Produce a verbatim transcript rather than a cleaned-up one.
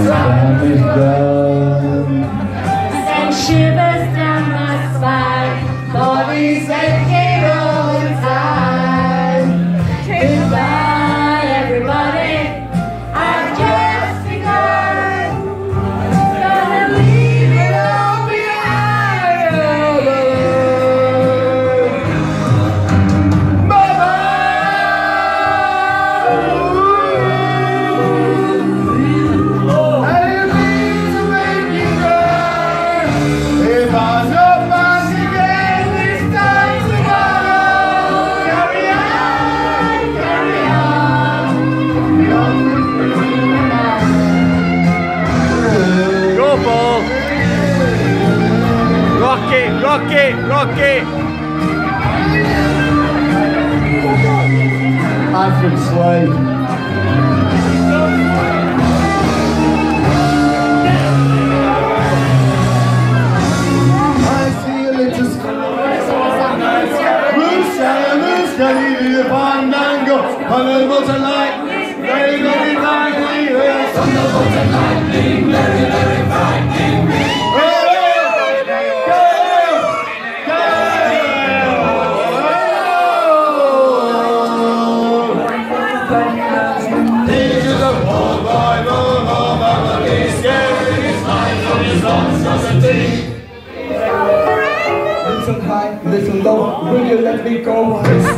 damage done. And shivers down my spine, bodies aching all the time. Goodbye everybody, I've just begun. Gonna leave it all behind. Mama! I didn't mean to make you cry. If I don't find again this time tomorrow, carry on, carry on. Go, Paul! Rock it, rock it, rock it! African slave. I see a little Moose and moose can eat the fandango. Thunderbolt and lightning, very, very lightning. Thunderbolt and lightning, very, very frightening me. Little high, little low, will you let me go?